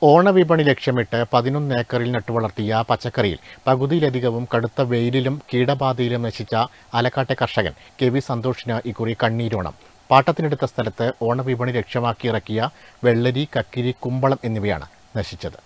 ഓണവിപണി ലക്ഷ്യമിട്ട് 11 ഏക്കറിൽ നട്ടുവളർത്തിയ പച്ചക്കറിയിൽ പകുതിയിലധികവും കടുത്ത വെയിലിലും കീടബാധയിലും നശിച്ച ആലക്കാട്ടെ കർഷകൻ കെ.വി. സന്തോഷിന് ഇക്കുറി കണ്ണീരോണം. പാട്ടത്തിനെടുത്ത സ്ഥലത്ത് ഓണവിപണി ലക്ഷ്യമാക്കി ഇറക്കിയ വെള്ളരി, കക്കിരി, കുമ്പളം എന്നിവയാണ് നശിച്ചത്.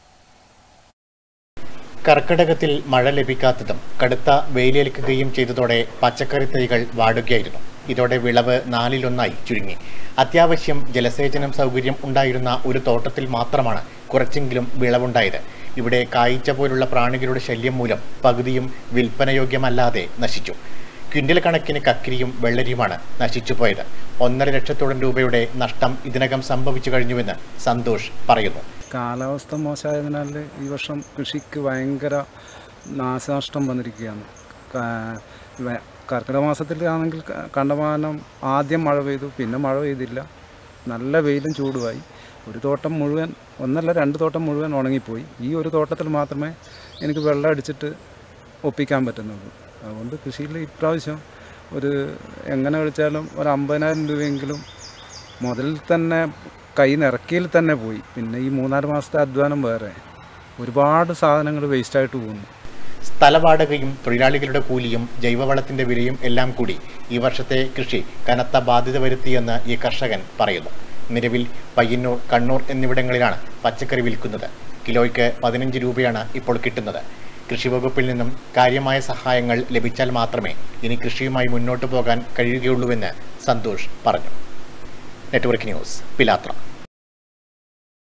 കർക്കിടകത്തിൽ മഴ ലഭിക്കാത്തതും കടുത്ത വെയിലേൽക്കുകയും ചെയ്തതോടെ പച്ചക്കറി തൈകൾ വാടുകയായിരുന്നു. ഇതോടെ വിളവ് 4-1 ചുരുങ്ങി. അത്യാവശ്യം ജലസേചനം സൗകര്യം ഉണ്ടായിരുന്ന ഒരു തോട്ടത്തിൽ മാത്രമാണ് കുറച്ചെങ്കിലും വിളവുണ്ടായത്. ഇവിടെ കായ്ച്ച പോലുള്ള പ്രാണികളുടെ ശല്യം മൂലം പകുതിയും വിൽപ്പനയോഗ്യമല്ലാതെ നശിച്ചു. ക്വിൻ്റൽ കണക്കിന് കക്കിരിയും വെള്ളരിയുമാണ് നശിച്ചുപോയത്. 1.5 ലക്ഷത്തോളം രൂപയുടെ നഷ്ടം ഇതിനകം സംഭവിച്ചു കഴിഞ്ഞുവെന്ന് സന്തോഷ് പറയുന്നു. കാലാവസ്ഥ മോശമായതിനാൽ ഈ വർഷം കൃഷിക്ക് ഭയങ്കര നാശനഷ്ടം വന്നിരിക്കുകയാണ്. കർക്കിടക മാസത്തിലാണെങ്കിൽ കണ്ടമാനം ആദ്യം മഴ പെയ്തു, പിന്നെ മഴ പെയ്തില്ല, നല്ല വെയിലും ചൂടുമായി. ഒരു തോട്ടം മുഴുവൻ 1-2 തോട്ടം മുഴുവൻ ഉണങ്ങിപ്പോയി. ഈ ഒരു തോട്ടത്തിൽ മാത്രമേ എനിക്ക് വെള്ളം അടിച്ചിട്ട് ഒപ്പിക്കാൻ പറ്റുന്നുള്ളൂ. അതുകൊണ്ട് കൃഷിയിൽ ഇപ്രാവശ്യം എങ്ങനെ വിളിച്ചാലും 50,000 രൂപയെങ്കിലും മുതലിൽ തന്നെ കൈ നിറക്കിയിൽ തന്നെ പോയി. പിന്നെ ഈ 3-4 മാസത്തെ അധ്വാനം വേറെ, ഒരുപാട് സാധനങ്ങൾ വേസ്റ്റായിട്ട് പോകുന്നു. സ്ഥലവാടകയും തൊഴിലാളികളുടെ കൂലിയും ജൈവവളത്തിന്റെ വിലയും എല്ലാം കൂടി ഈ വർഷത്തെ കൃഷി കനത്ത ബാധ്യത വരുത്തിയെന്ന് ഈ കർഷകൻ പറയുന്നു. നിലവിൽ പയ്യന്നൂർ, കണ്ണൂർ എന്നിവിടങ്ങളിലാണ് പച്ചക്കറി വിൽക്കുന്നത്. കിലോയ്ക്ക് 15 രൂപയാണ് ഇപ്പോൾ കിട്ടുന്നത്. കൃഷി വകുപ്പിൽ നിന്നും കാര്യമായ സഹായങ്ങൾ ലഭിച്ചാൽ മാത്രമേ ഇനി കൃഷിയുമായി മുന്നോട്ട് പോകാൻ കഴിയുകയുള്ളൂവെന്ന് സന്തോഷ് പറഞ്ഞു. നെറ്റ്വർക്ക് ന്യൂസ്, പിലാത്ര.